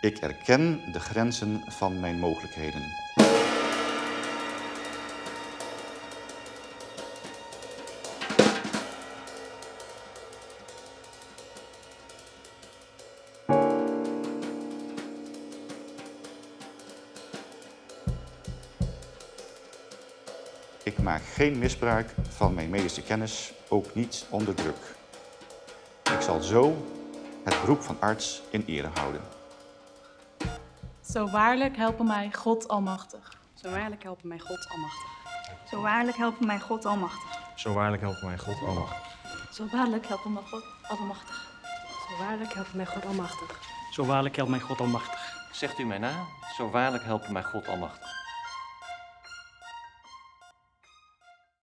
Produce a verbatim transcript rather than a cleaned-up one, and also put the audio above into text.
Ik erken de grenzen van mijn mogelijkheden. Ik maak geen misbruik van mijn medische kennis, ook niet onder druk. Ik zal zo het beroep van arts in ere houden. Zo waarlijk helpen mij God Almachtig. Zo waarlijk helpen mij God Almachtig. Zo waarlijk helpen mij God Almachtig. Zo waarlijk helpen mij God Almachtig. Zo waarlijk helpen mij God Almachtig. Zo waarlijk helpen mij God Almachtig. Zo waarlijk helpt mij God Almachtig. Zegt u mij na, zo waarlijk helpen mij God Almachtig.